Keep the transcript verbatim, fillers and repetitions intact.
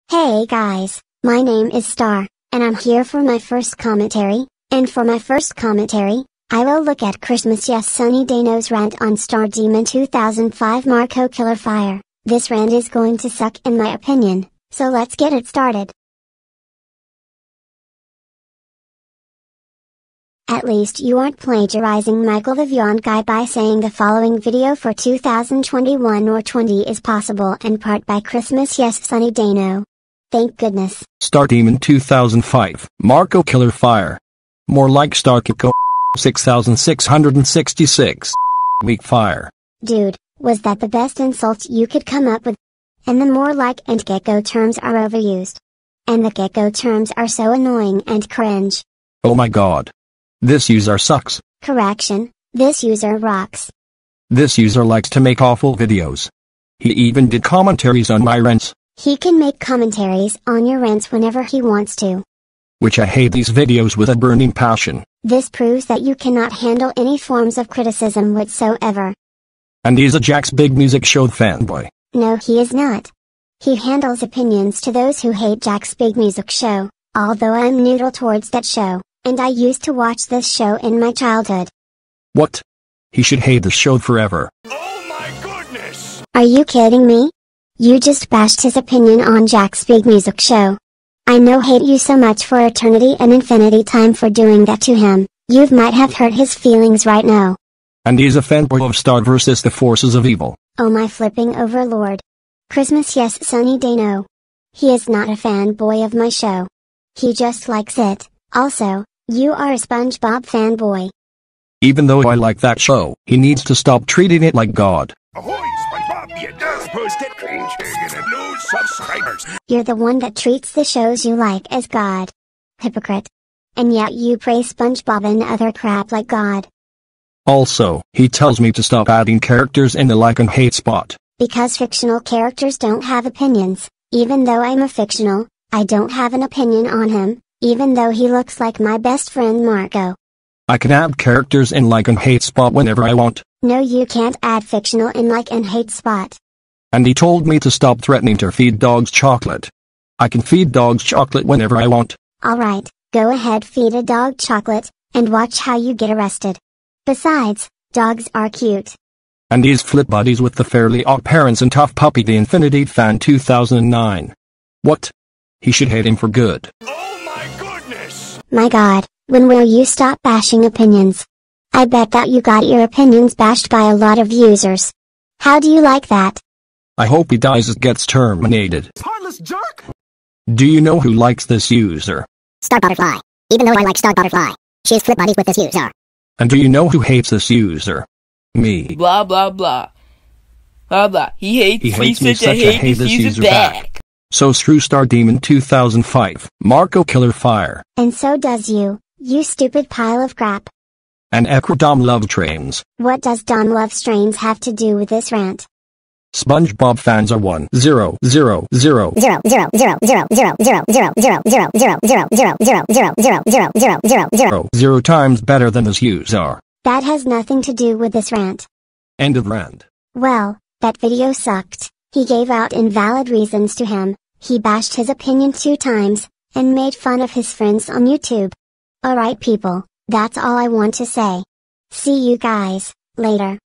Hey guys, my name is Star, and I'm here for my first commentary, and for my first commentary, I will look at Christmas Yes Sunny Dano's rant on Star Demon two thousand five Marco Killer Fire. This rant is going to suck in my opinion, so let's get it started. At least you aren't plagiarizing Michael the Vyond guy by saying the following video for two thousand twenty-one or twenty is possible and part by Christmas Yes Sunny Dano. Thank goodness. Star Demon two thousand five, Marco Killer Fire. More like Star Kiko six thousand six hundred sixty-six. Weak fire. Dude, was that the best insult you could come up with? And the more like and gecko terms are overused. And the gecko terms are so annoying and cringe. Oh my god. This user sucks. Correction, this user rocks. This user likes to make awful videos. He even did commentaries on my rants. He can make commentaries on your rants whenever he wants to. Which I hate these videos with a burning passion. This proves that you cannot handle any forms of criticism whatsoever. And he's a Jack's Big Music Show fanboy. No, he is not. He handles opinions to those who hate Jack's Big Music Show, although I'm neutral towards that show, and I used to watch this show in my childhood. What? He should hate the show forever. Oh my goodness! Are you kidding me? You just bashed his opinion on Jack's Big Music Show. I know hate you so much for eternity and infinity time for doing that to him. You might have hurt his feelings right now. And he's a fanboy of Star versus the forces of evil. Oh my flipping overlord. Christmas Yes Sunny Dano. He is not a fanboy of my show. He just likes it. Also, you are a SpongeBob fanboy. Even though I like that show, he needs to stop treating it like God. Ahoy, SpongeBob! You just posted cringe and lose subscribers. You're the one that treats the shows you like as God. Hypocrite. And yet you praise SpongeBob and other crap like God. Also, he tells me to stop adding characters in the like and hate spot. Because fictional characters don't have opinions. Even though I'm a fictional, I don't have an opinion on him, even though he looks like my best friend Marco. I can add characters in like and hate spot whenever I want. No, you can't add fictional in like and hate spot. And he told me to stop threatening to feed dogs chocolate. I can feed dogs chocolate whenever I want. Alright, go ahead, feed a dog chocolate, and watch how you get arrested. Besides, dogs are cute. And he's flip buddies with the Fairly Odd Parents and Tough Puppy the Infinity Fan two thousand nine. What? He should hate him for good. Oh my goodness! My god, when will you stop bashing opinions? I bet that you got your opinions bashed by a lot of users. How do you like that? I hope he dies and gets terminated. Heartless jerk! Do you know who likes this user? Star Butterfly. Even though I like Star Butterfly, she's flip buddies with this user. And do you know who hates this user? Me. Blah blah blah. Blah blah. He hates, He hates me me such such a hate, hate this user back. So screw Star Demon two thousand five, Marco Killer Fire. And so does you, you stupid pile of crap. And Ecrodom Love Trains. What does Dom Love Strains have to do with this rant? SpongeBob fans are one zero zero zero Zero zero zero zero zero zero zero zero zero zero zero zero zero zero zero zero zero zero zero zero times better than this user. That has nothing to do with this rant. End of rant. Well, that video sucked. He gave out invalid reasons to him, he bashed his opinion two times, and made fun of his friends on YouTube. Alright people, that's all I want to say. See you guys, later.